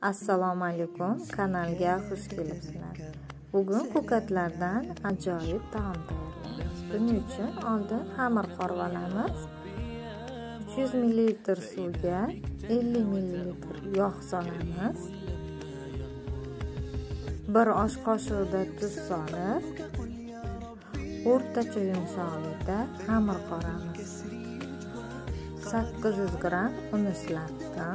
Assalomu alaykum, kanalga xush kelibsizlar. Bugun ko'katlardan ajoyib taom tayyorlaymiz. Buning uchun oldin xamir qorvolamiz. 300 ml suvga 50 ml yog' solamiz. 1 osh qoshiqda tuz solib, o'rtacha yumshoqlikda xamir qoramiz. 800 gram un ishlatdim.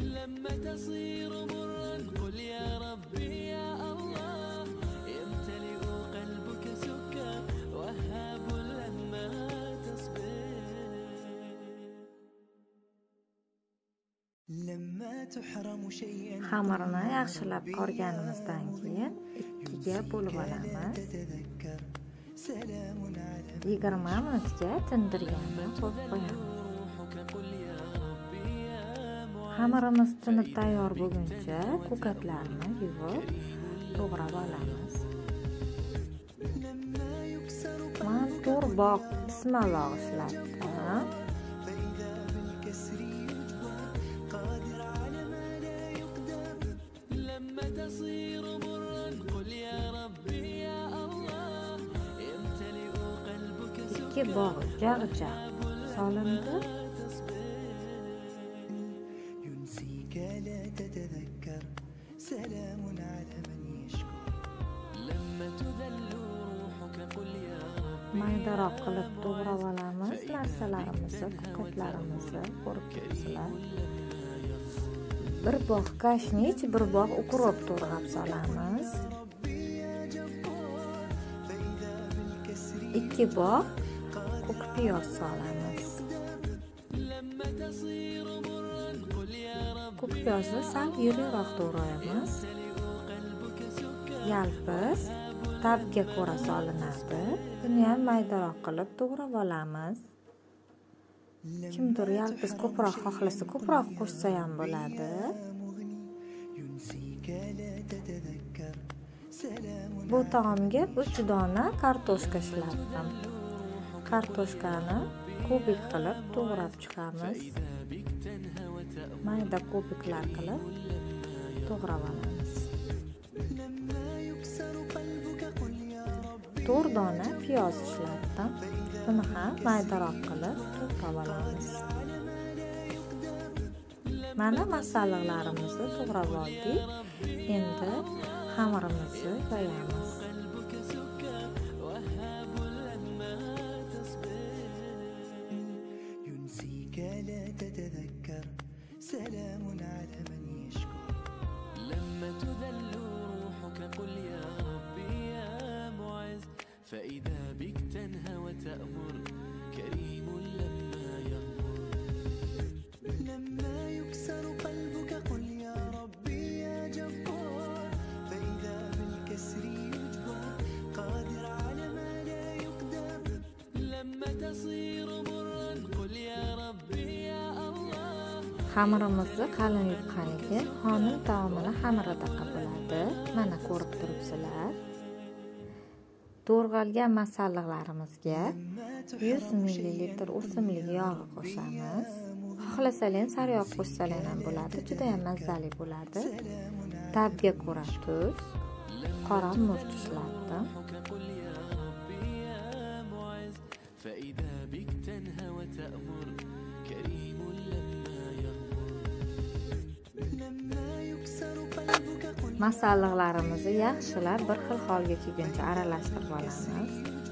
Xamirini yaxshilab qorganimizdan keyin 2 ga bo'lib olamiz. 20 minutga tindirganni qo'yib qo'yamiz. Xamirimiz tinib tayyor bo'lguncha ko'katlarni yuvib to'g'rab olamiz. Men 4 bog' ismaloq ishlatdim. Ikki bog' jag'jag solindi. Maydaroq qilib to'g'rab olamiz narsalarimizni, ko'katlarimizni ko'rib turibsizlar. 1 bog' kashnich, 1 bog' ukrop to'g'rab solamiz. 2 bog' ko'k piyoz solamiz. Ko'k piyozni sal yiriroq to'g'raymiz. Yalpiz tabga ko'ra solinadi. Buni ham maydaroq qilib to'g'rab olamiz. Kimdir yalpiz ko'proq xohlasa ko'proq qo'shsa ham bo'ladi. Bu taomga 3 dona kartoshka ishlatdim. Kartoshkani kubik qilib to'g'rab chiqamiz. Mayda kubiklar qilib to'g'rab olamiz. 4 dona piyoz ishlatdim. Buni ham maydaroq qilib to'g'rab olamiz. Mana masalliqlarimizni to'g'rab oldik. Endi xamirimizni yoyamiz. فإذا بك تنهى وتأمر كريم لما يغمر لما يكسر قلبك قل يا ربي يا جبار فإذا بالكسر يجبر قادر على ما لا يقدر لما تصير مرا قل يا ربي يا الله. Xamirimizni qalin yupqaniga xonim taomini xamiridaqa bo'ladi. Mana ko'rib turibsizlar. To'g'ralgan masalliqlarimizga 100 ml o'simlik yog'i qo'shamiz. Xohlasangiz sariyog' qo'shsangiz ham bo'ladi, juda ham mazali bo'ladi. Tabga ko'ra tuz, qora murch ishlatdim. Masalliqlarimizni yaxshilab bir xil holga kelguncha aralashtirib olamiz.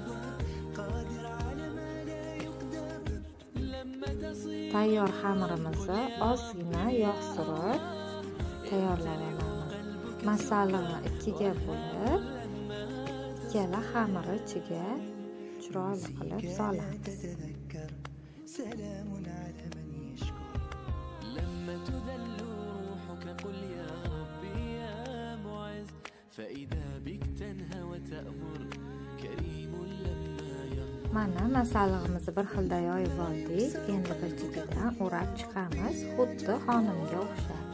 Tayyor xamirimizni ozgina yog' surib tayyorlab olamiz. Masalliqni 2 ga bo'lib, ikkala xamir ichiga chiroyli qilib solamiz. Mana masalliqimizni bir xilda yoyib oldik. Endi bir chetidan o'rab chiqamiz, xuddi xonimga o'xshab.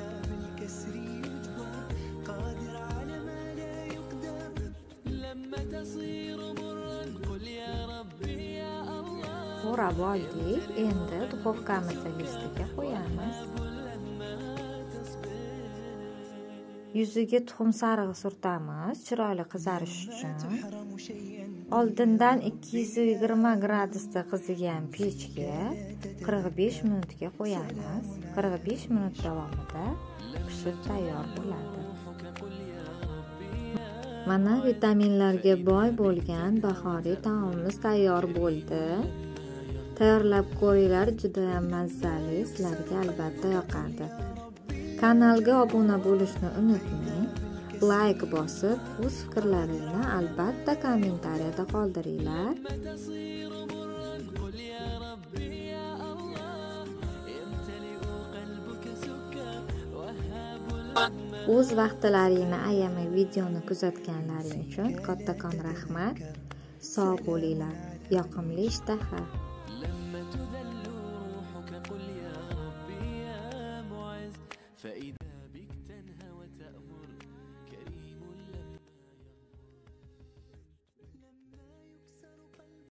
O'rab oldik. Endi duxovkamizni listiga qo'yamiz. Yuziga tuxum sarig'i surtamiz, chiroyli qizarish uchun. Oldindan 220 gradusda qizigan pechga 45 minutga qo'yamiz. 45 minut davomida pishib tayyor bo'ladi. Mana vitaminlarga boy bo'lgan bahoriy taomimiz tayyor bo'ldi. Tayyorlab ko'ringlar, juda ham mazali, sizlarga albatta yoqadi. Kanalga obuna bo'lishni unutmang. Like bosib, o'z fikrlaringizni albatta kommentariyada qoldiringlar. O'z vaqtlaringni ayamay videoni kuzatganlaring uchun kattakon rahmat. Sog' bo'linglar. Yoqimli ishtaha.